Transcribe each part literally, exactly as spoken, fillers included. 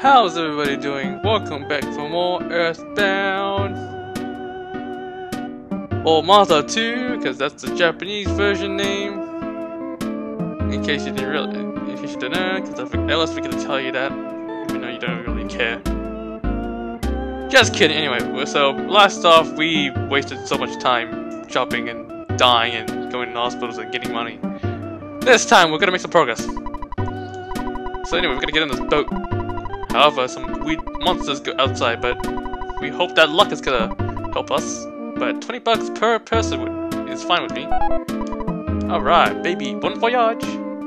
How's everybody doing? Welcome back for more Earthbound, or Mazda two, because that's the Japanese version name. In case you didn't really, in case you didn't know, because I almost forget to tell you that, even though you don't really care. Just kidding. Anyway, so last off, we wasted so much time shopping and dying and going to hospitals and getting money. This time, we're gonna make some progress. So anyway, we're gonna get in this boat. However, some weird monsters go outside, but we hope that luck is gonna help us. But twenty bucks per person would, is fine with me. Alright, baby, bon voyage!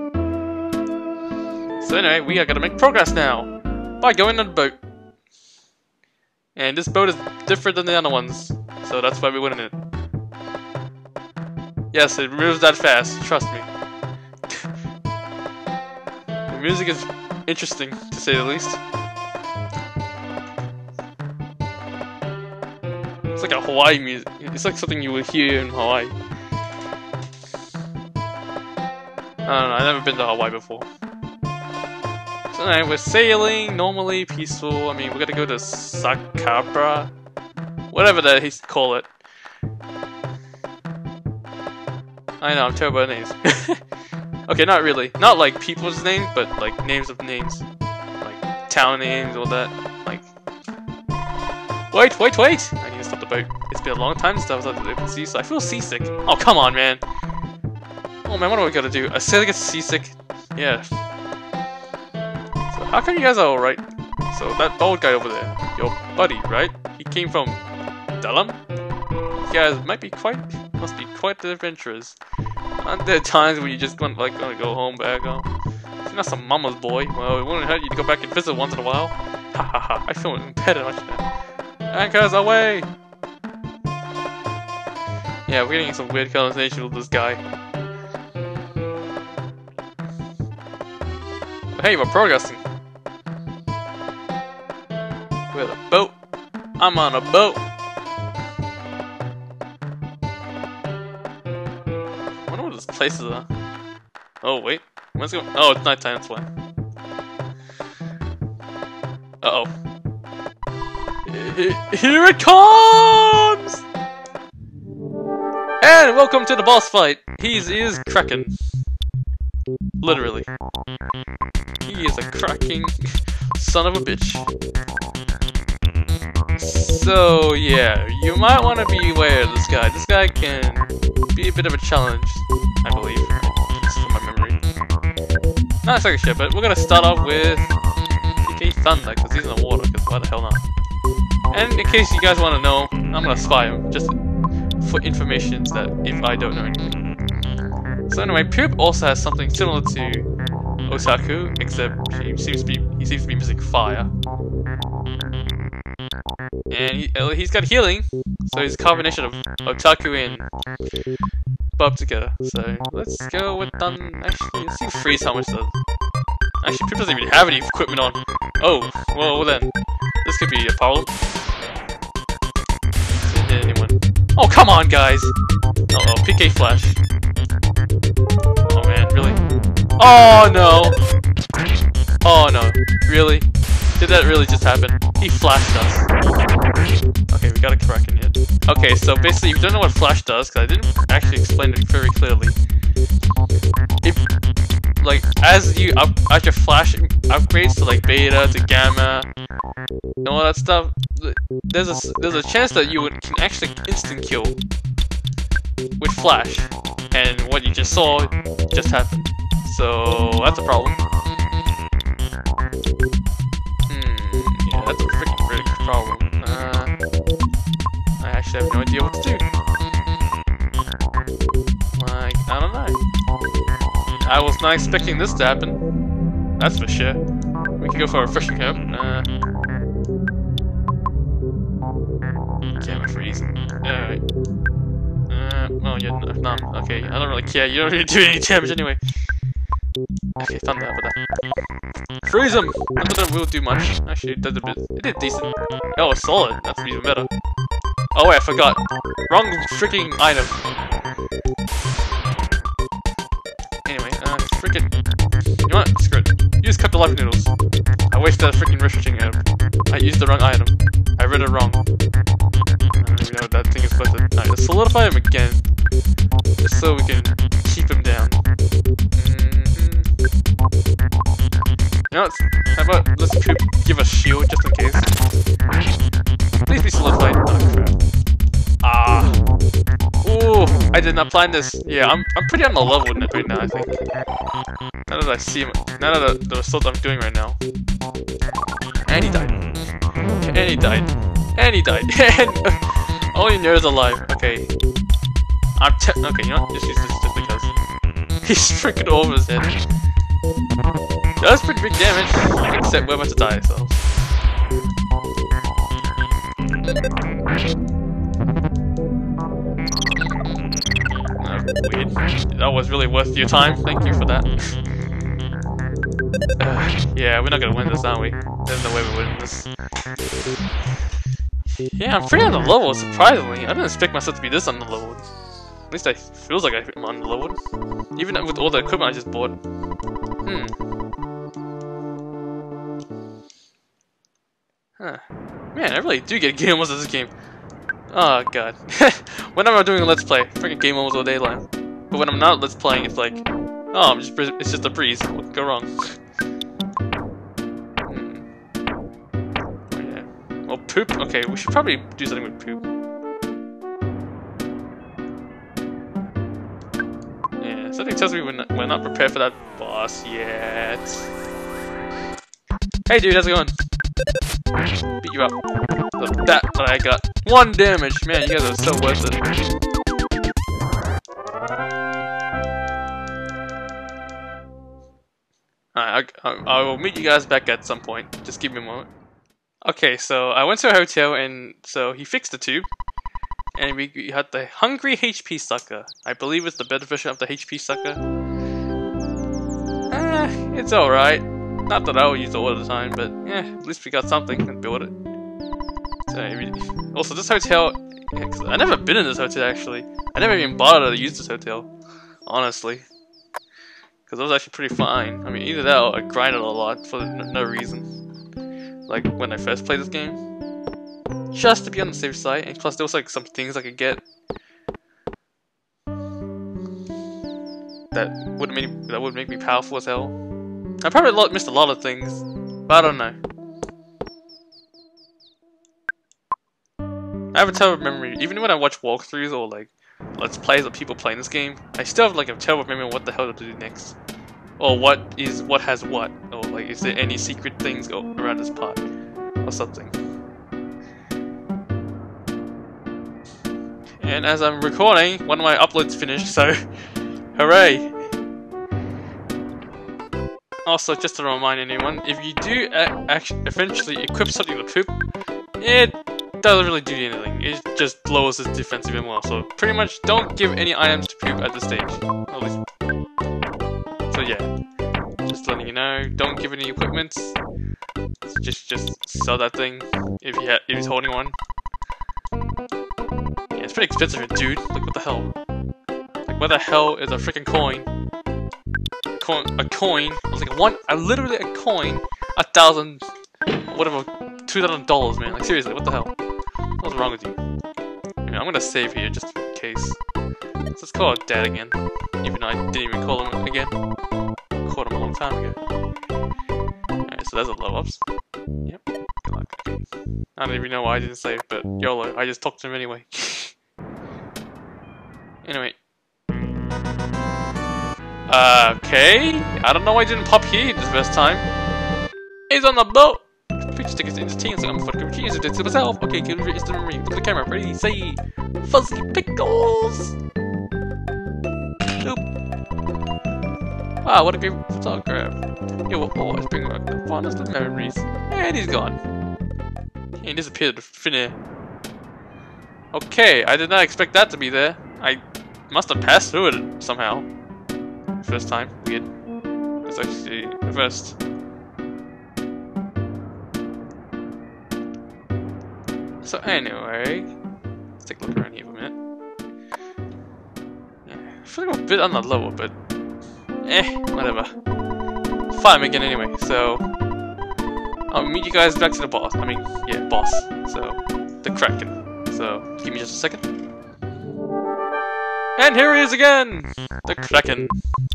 So anyway, we are gonna make progress now by going on the boat. And this boat is different than the other ones, so that's why we went in it. Yes, it moves that fast, trust me. The music is interesting, to say the least. It's like a Hawaii music. It's like something you would hear in Hawaii. I don't know, I've never been to Hawaii before. So anyway, we're sailing, normally peaceful. I mean, we're gonna go to Sakabra. Whatever that he call it. I know, I'm terrible at names. Okay, not really. Not like people's names, but like names of names. Like town names, all that. Like... Wait, wait, wait! I need to stop the boat. It's been a long time since I was out the open sea, so I feel seasick. Oh, come on, man! Oh man, what do we gotta do? I say I get seasick? Yeah. So how come you guys are alright? So that bald guy over there, your buddy, right? He came from Dallum? You guys might be quite, must be quite the adventurers. Aren't there times when you just want like gonna go home, back home? You're not some mama's boy. Well, it wouldn't hurt you to go back and visit once in a while. Ha ha ha! I feel impeded much now. Anchors away! Yeah, we're getting some weird conversation with this guy. But hey, we're progressing. We're at a boat. I'm on a boat. I wonder what this place is. Uh... Oh wait, where's it going? Oh, it's nighttime. That's why. Uh oh. Here it comes! And welcome to the boss fight. He is KRAKEN. Literally. He is a cracking son of a bitch. So yeah, you might want to be aware of this guy. This guy can be a bit of a challenge, I believe. Just from my memory. Not exactly sure, but we're gonna start off with P K Thunder, because he's in the water, because why the hell not? And in case you guys want to know, I'm gonna spy him, just for information that if I don't know anything. So anyway, Poop also has something similar to Otaku, except he seems to be he seems to be missing fire. And he, uh, he's got healing, so he's a combination of Otaku and Bub together. So let's go with Dun. Actually, let's see Freeze how much does. Actually, Poop doesn't even have any equipment on. Oh, well then, this could be a problem. Didn't hit anyone. Oh, come on, guys! Uh oh, P K Flash. Oh man, really? Oh no! Oh no, really? Did that really just happen? He flashed us. Okay, we got a KRAKEN yet. Okay, so basically, if you don't know what Flash does, because I didn't actually explain it very clearly. If, like, as you up, as your Flash upgrades to like Beta to Gamma, and all that stuff, there's a there's a chance that you would, can actually instant kill with Flash, and what you just saw just happened. So that's a problem. Hmm, yeah, that's a freaking big problem. Uh, I actually have no idea what to do. Like, I don't know. I was not expecting this to happen. That's for sure. We can go for a refreshing herb. Uh, Gamma freeze. Alright. Uh, oh, yeah, no, none. Okay, I don't really care. You don't really do any damage anyway. Okay, Thunder, how about that? Freeze him! Not that it will do much. Actually, it did a bit. It did decent. Oh, it's solid. That's even better. Oh, wait, I forgot. Wrong freaking item. Anyway, uh, freaking. You know what? Screw it. You just cut the life noodles. I wasted a freaking refreshing herb. I used the wrong item. I read it wrong. I don't even know what that thing is supposed to. Alright, let's solidify him again. Just so we can keep him down. Mm-hmm. You know what? How about let's poop, give a shield just in case. Please be solidified. Oh crap. Ah. Ooh, I did not plan this. Yeah, I'm I'm pretty on the level with it right now, I think. Now that I see him, now that the, the result I'm doing right now. And he died. And he died. And he died. And only Nerd's alive. Okay. I'm te okay, you know what? Just use this just because. He's freaking over his head. That was pretty big damage. Except we're about to die, so. Uh, weird. That was really worth your time. Thank you for that. uh, yeah, we're not gonna win this, are we? There's no way we're winning this. Yeah, I'm pretty on the level, surprisingly. I didn't expect myself to be this on the level. At least it feels like I'm on the level. Even with all the equipment I just bought. Hmm. Huh. Man, I really do get game almost at this game. Oh god. When I'm doing a let's play, freaking game almost all day long. But when I'm not let's playing, it's like, oh, I'm just it's just a breeze. What could go wrong? Hmm. Oh, yeah. Well, poop. Okay, we should probably do something with poop. Yeah, something tells me we're not, we're not prepared for that boss yet. Hey, dude, how's it going? Beat you up. Look, that that I got one damage. Man, you guys are so worth it. Alright, I, I, I will meet you guys back at some point. Just give me a moment. Okay, so I went to a hotel and so he fixed the tube. And we, we had the hungry H P sucker. I believe it's the better version of the H P sucker. Eh, it's alright. Not that I will use it all the time, but yeah, at least we got something and build it. So, also, this hotel, I never been in this hotel actually. I never even bothered to use this hotel, honestly, because it was actually pretty fine. I mean, either that or I grinded a lot for no, no reason. Like when I first played this game, just to be on the safe side. And plus, there was like some things I could get that would make me, that would make me powerful as hell. I probably missed a lot of things, but I don't know. I have a terrible memory. Even when I watch walkthroughs or like let's plays of people playing this game, I still have like a terrible memory of what the hell to do next, or what is what has what, or like is there any secret things go around this part, or something. And as I'm recording, one of my uploads finished, so hooray! Also, just to remind anyone, if you do actually eventually equip something to poop, it doesn't really do anything. It just lowers its defense even more. So pretty much don't give any items to poop at this stage. At least. So yeah, just letting you know. Don't give any equipment. Just just sell that thing if he ha if he's holding one. Yeah, it's pretty expensive, dude. Like what the hell? Like what the hell is a freaking coin? A coin, I was like one, I literally a coin, a thousand, whatever, two thousand dollars, man. Like seriously, what the hell? What's wrong with you? Yeah, I'm gonna save here just in case. Let's just call it Dad again, even though I didn't even call him again. Called him a long time ago. Alright, so there's a level ups. Yep. Good luck. Okay. I don't even know why I didn't save, but YOLO, I just talked to him anyway. Anyway. Uh, okay, I don't know why I didn't pop here this first time. He's on the boat! Picture tickets in his teens, so I'm fucking confused with myself. Okay, get it to memory. Look at the camera, ready, say, fuzzy pickles! Oop. Wow, what a great photograph. It will always bring back the fondest of memories. And he's gone. He disappeared to thin air. Okay, I did not expect that to be there. I must have passed through it somehow. First time, weird. It's actually reversed. So anyway, let's take a look around here for a minute. Yeah, I feel like I'm a bit on the level, but eh, whatever. Fine again anyway. So I'll meet you guys back to the boss. I mean, yeah, boss. So, the KRAKEN. So, give me just a second. And here he is again! The KRAKEN.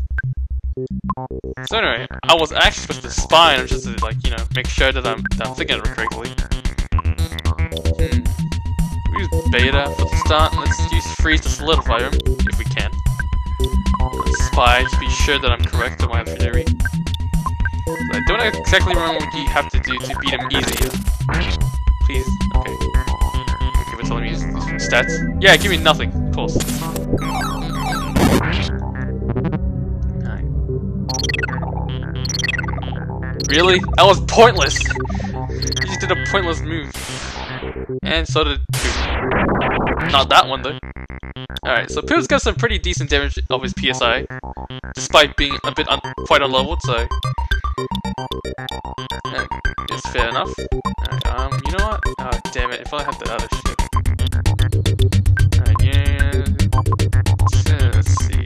So anyway, I was actually supposed to spy him just to, like, you know, make sure that I'm, that I'm thinking of it correctly. Hmm. We use beta for the start. Let's use freeze to solidify him, if we can. Let's spy to be sure that I'm correct in my theory. I don't exactly remember what you have to do to beat him easier. Please, okay. Give it telling me his stats. Yeah, give me nothing. Of course. Alright. Really? That was pointless! You just did a pointless move. And so did Poop. Not that one though. Alright, so Poop's got some pretty decent damage of his P S I. Despite being a bit un quite unleveled, so... Uh, it's fair enough. Alright, um, you know what? Oh, damn it, if I had the other shit. Alright, yeah. Let's see.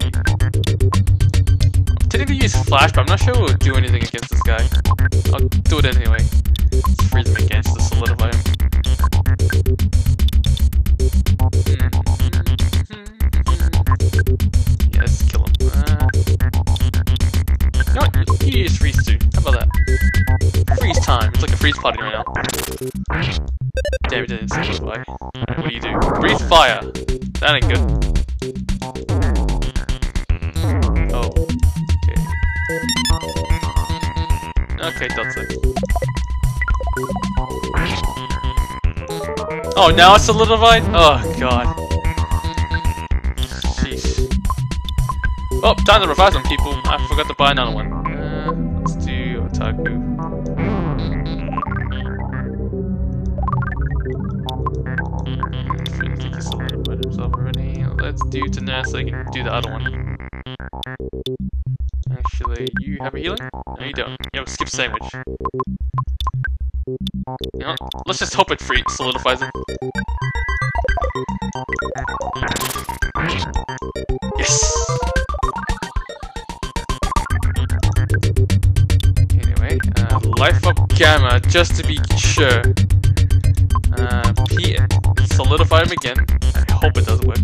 I'm technically use Flash, but I'm not sure it will do anything against this guy. I'll do it anyway. Let's freeze him again just to solidify him. Yeah, let's kill him. Uh, you know what? You use freeze too. How about that? Freeze time. It's like a freeze party right now. Damn it, didn't solidify. Alright, what do you do? Breathe fire. That ain't good. Oh. Okay. Okay, that's it. Oh, now it's solidified? Oh, God. Sheesh. Oh, time to revive some people. I forgot to buy another one. Uh, let's do Otaku. I think he solidified himself already. Let's do Tanner so he can do the other one. Actually, you have a healing? No, you don't. You have a skip sandwich. You know, let's just hope it free solidifies him. Yes! Anyway, uh, life up Gamma, just to be sure. Uh, P solidify him again. I hope it does work.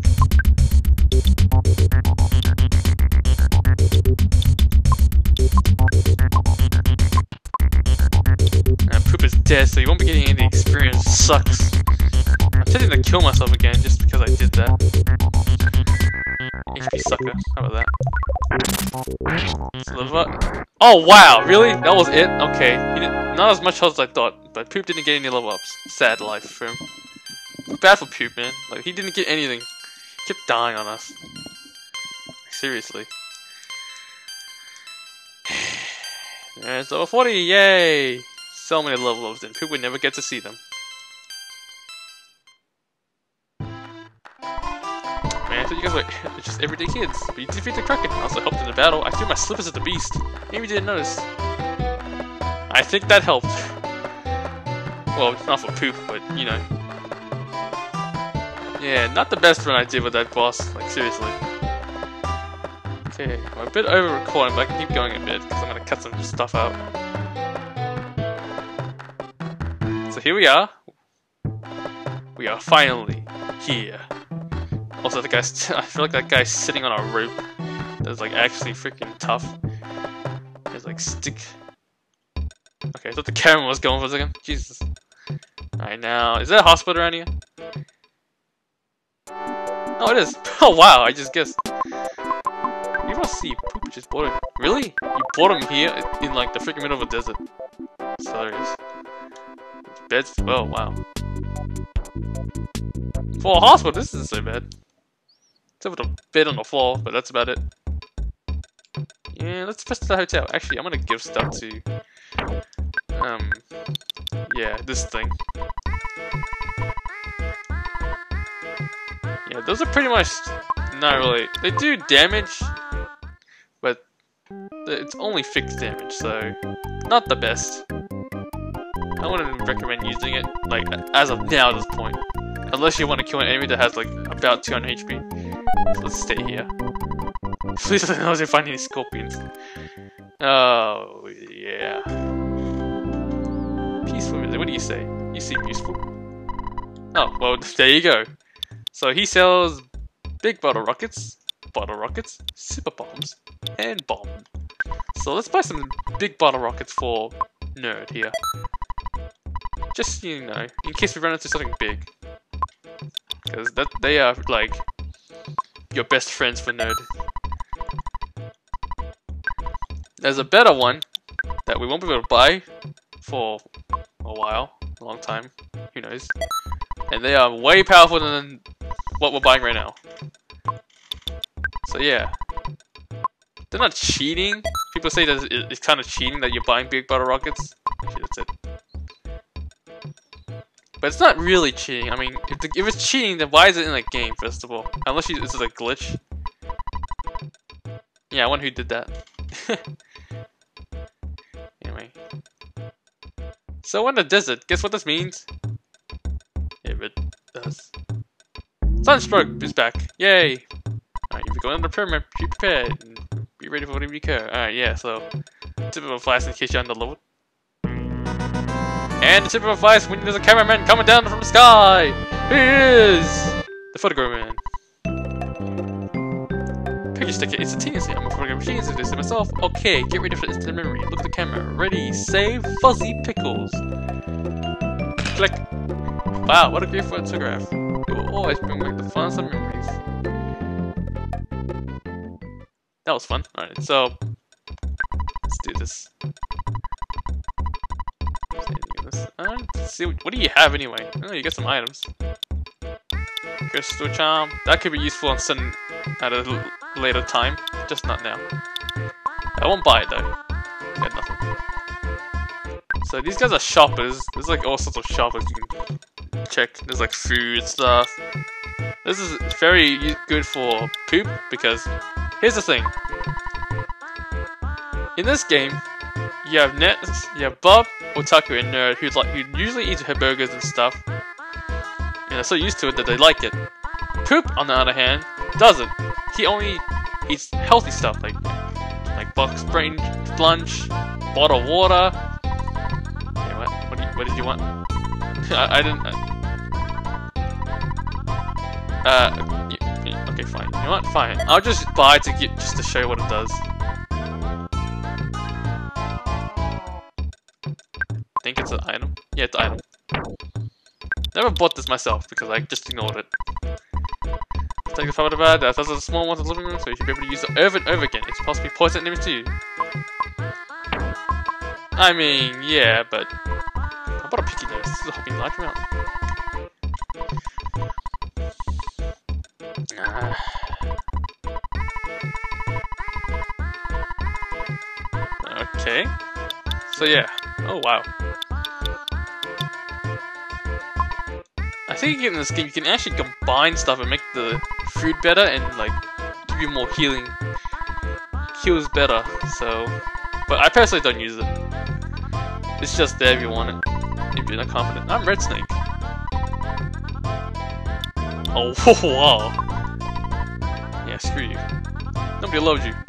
Poop is dead, so you won't be getting any experience. Sucks. I'm tempted to kill myself again just because I did that. H P sucker. How about that? Solidify. Oh wow, really? That was it? Okay. He didn't, not as much health as I thought, but Poop didn't get any level ups. Sad life for him. Bad for Poop, man. Like, he didn't get anything. He kept dying on us. Seriously. Alright, so forty, yay! So many level ups, and Poop would never get to see them. Man, I thought you guys were just everyday kids, but you defeat the KRAKEN. I also helped in the battle. I threw my slippers at the beast. Maybe you didn't notice. I think that helped. Well, not for Poop, but you know. Yeah, not the best run I did with that boss. Like, seriously. Okay, I'm a bit over recording, but I can keep going a bit because I'm gonna cut some stuff out. So here we are. We are finally here. Also, the guy's. I feel like that guy's sitting on a rope that's like actually freaking tough. It's like stick. Okay, I thought the camera was going for a second. Jesus. Alright, now is there a hospital around here? Oh, it is. Oh wow, I just guessed. You must see Poop just bought it. Really? You bought him here in like the freaking middle of a desert. That's hilarious. Beds. Oh wow. For a hospital, this isn't so bad. Except for the bed on the floor, but that's about it. Yeah, let's test the hotel. Actually, I'm gonna give stuff to. Um. Yeah, this thing. Yeah, those are pretty much not really. They do damage, but it's only fixed damage, so not the best. I wouldn't recommend using it like as of now at this point, unless you want to kill an enemy that has like about two hundred H P. So let's stay here. Please let me know if you find any scorpions. Oh yeah. P do you say? You seem useful. Oh, well, there you go. So he sells big bottle rockets, bottle rockets, super bombs, and bomb. So let's buy some big bottle rockets for Nerd here. Just, you know, in case we run into something big. Because that they are, like, your best friends for Nerd. There's a better one that we won't be able to buy for a while, a long time, who knows. And they are way powerful than what we're buying right now. So yeah. They're not cheating. People say that it's kind of cheating that you're buying big bottle rockets. Actually, that's it. But it's not really cheating. I mean, if, the, if it's cheating, then why is it in a game, first of all? Unless you, this is a glitch. Yeah, I wonder who did that. Anyway. So we're in the desert. Guess what this means? If it does. Sunstroke is back. Yay! Alright, if you're going on the pyramid, be prepared. And be ready for whatever you care. Alright, yeah, so. Tip of a flash in case you're underload. And the tip of a flash when there's a cameraman coming down from the sky! Here is the photographer man. Picture sticker instantaneously. I'm a photographer machine, so this is myself. Okay, get ready for instant memory. Look at the camera. Ready, save, fuzzy pickles. Click. Wow, what a great photograph. It will always bring back the funnest of memories. That was fun. Alright, so let's do this. Uh, let's see, what do you have anyway? Oh, you got some items. Crystal charm. That could be useful on some at a later time, just not now. I won't buy it though. Got nothing. So these guys are shoppers. There's like all sorts of shoppers you can check. There's like food stuff. This is very good for poop because here's the thing. In this game, you have Nets, you have Bob, Otaku, and Nerd who like who usually eat her burgers and stuff. And they're so used to it that they like it. Poop, on the other hand, doesn't. He only eats healthy stuff like like box brain lunch, bottled water. Hey, what? What, do you, what did you want? I, I didn't. Uh, uh yeah, yeah, okay, fine. You know what? Fine. I'll just buy to get just to show you what it does. I think it's an item. Yeah, it's an item. Never bought this myself because I just ignored it. Take the photo bad. That's a small one in the living room, so you should be able to use it over and over again. It's possibly poison enemies too. I mean, yeah, but I bought a picky nose. This is a hopping large amount. Ah. Okay. So yeah. Oh wow. I think in this game you can actually combine stuff and make the food better and like give you more healing. Heals better, so but I personally don't use it. It's just there if you want it. If you're not confident. I'm Red Snake. Oh wow. Yeah, screw you. Nobody loves you.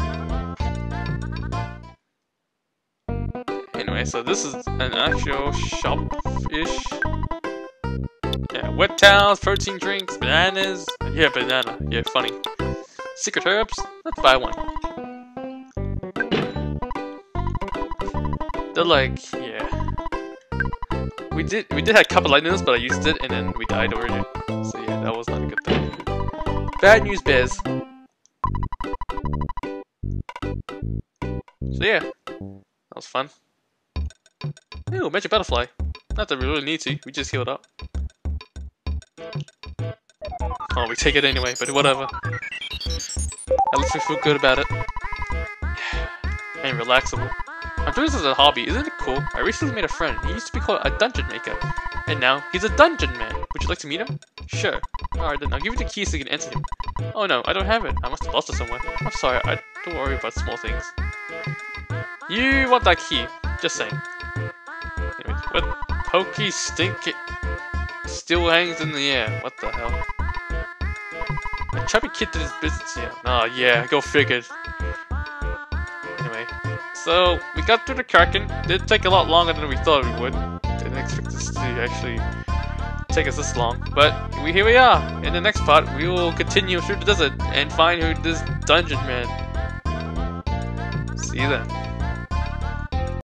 Anyway, so this is an actual shop-ish. Yeah, wet towels, protein drinks, bananas. Yeah, banana. Yeah, funny. Secret herbs. Let's buy one. They're like, yeah. We did we did have a couple items, but I used it and then we died already. So yeah, that was not a good thing. Bad news bears. So yeah, that was fun. Ooh, magic butterfly. Not that we really need to. We just healed up. Oh, we take it anyway, but whatever. At least we feel good about it. And relaxable. I'm doing this as a hobby, isn't it cool? I recently made a friend. He used to be called a dungeon maker. And now, he's a dungeon man. Would you like to meet him? Sure. Alright then, I'll give you the key so you can enter him. Oh no, I don't have it. I must have lost it somewhere. I'm sorry, I don't worry about small things. You want that key. Just saying. Anyway, what? Pokey stinky still hangs in the air. What the hell? A chubby kid did his business here. Oh yeah, go figured. Anyway, so we got through the Kraken. Did take a lot longer than we thought we would. Didn't expect this to actually take us this long. But we here we are. In the next part, we will continue through the desert and find who this dungeon man. See you then.